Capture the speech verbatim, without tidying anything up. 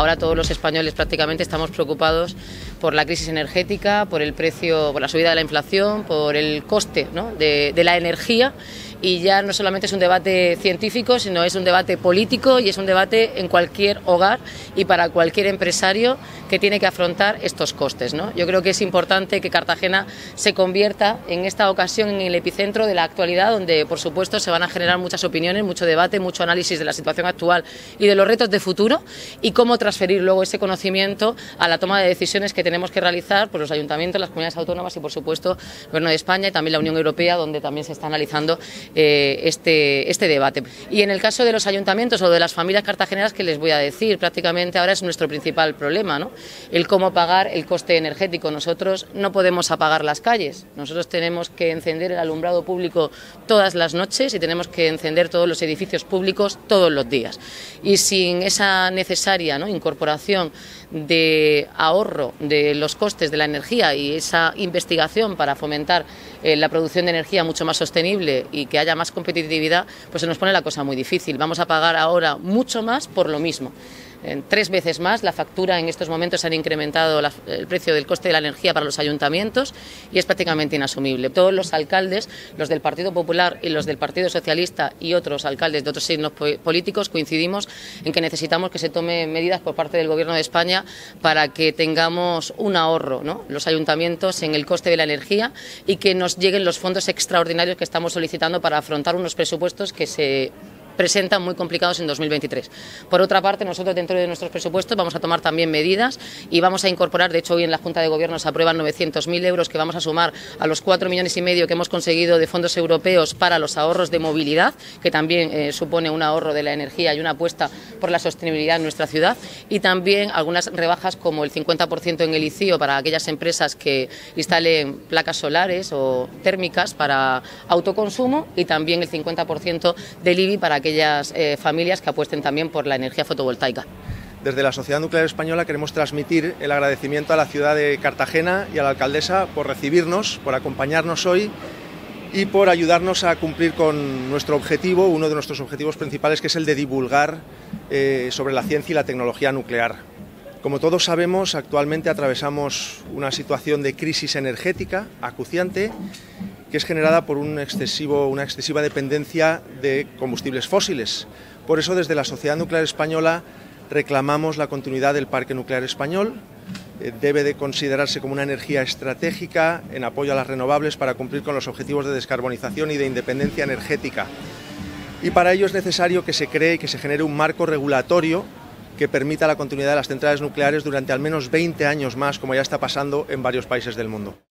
ahora todos los españoles prácticamente estamos preocupados por la crisis energética, por el precio, por la subida de la inflación, por el coste, ¿no?, de, de la energía. Y ya no solamente es un debate científico, sino es un debate político y es un debate en cualquier hogar y para cualquier empresario que tiene que afrontar estos costes, ¿no? Yo creo que es importante que Cartagena se convierta en esta ocasión en el epicentro de la actualidad, donde por supuesto se van a generar muchas opiniones, mucho debate, mucho análisis de la situación actual y de los retos de futuro y cómo transferir luego ese conocimiento a la toma de decisiones que tenemos que realizar por los ayuntamientos, las comunidades autónomas y por supuesto el Gobierno de España y también la Unión Europea, donde también se está analizando Eh, este, este debate. Y en el caso de los ayuntamientos o de las familias cartageneras, ¿qué les voy a decir? Prácticamente ahora es nuestro principal problema, ¿no?, el cómo pagar el coste energético. Nosotros no podemos apagar las calles, nosotros tenemos que encender el alumbrado público todas las noches y tenemos que encender todos los edificios públicos todos los días. Y sin esa necesaria, ¿no?, incorporación de ahorro de los costes de la energía y esa investigación para fomentar eh, la producción de energía mucho más sostenible y que haya más competitividad, pues se nos pone la cosa muy difícil. Vamos a pagar ahora mucho más por lo mismo. En tres veces más la factura. En estos momentos se han incrementado la, el precio del coste de la energía para los ayuntamientos y es prácticamente inasumible. Todos los alcaldes, los del Partido Popular y los del Partido Socialista y otros alcaldes de otros signos políticos coincidimos en que necesitamos que se tomen medidas por parte del Gobierno de España para que tengamos un ahorro, ¿no?, los ayuntamientos en el coste de la energía y que nos lleguen los fondos extraordinarios que estamos solicitando para afrontar unos presupuestos que se presentan muy complicados en dos mil veintitrés. Por otra parte, nosotros dentro de nuestros presupuestos vamos a tomar también medidas y vamos a incorporar, de hecho hoy en la Junta de Gobierno se aprueban novecientos mil euros que vamos a sumar a los cuatro millones y medio que hemos conseguido de fondos europeos para los ahorros de movilidad, que también eh, supone un ahorro de la energía y una apuesta por la sostenibilidad en nuestra ciudad, y también algunas rebajas como el cincuenta por ciento en el I C I O para aquellas empresas que instalen placas solares o térmicas para autoconsumo y también el cincuenta por ciento del I B I para aquellas eh, familias que apuesten también por la energía fotovoltaica. Desde la Sociedad Nuclear Española queremos transmitir el agradecimiento a la ciudad de Cartagena y a la alcaldesa por recibirnos, por acompañarnos hoy y por ayudarnos a cumplir con nuestro objetivo, uno de nuestros objetivos principales, que es el de divulgar eh, sobre la ciencia y la tecnología nuclear. Como todos sabemos, actualmente atravesamos una situación de crisis energética acuciante que es generada por un excesivo, una excesiva dependencia de combustibles fósiles. Por eso, desde la Sociedad Nuclear Española reclamamos la continuidad del Parque Nuclear Español. Eh, debe de considerarse como una energía estratégica en apoyo a las renovables para cumplir con los objetivos de descarbonización y de independencia energética. Y para ello es necesario que se cree y que se genere un marco regulatorio que permita la continuidad de las centrales nucleares durante al menos veinte años más, como ya está pasando en varios países del mundo.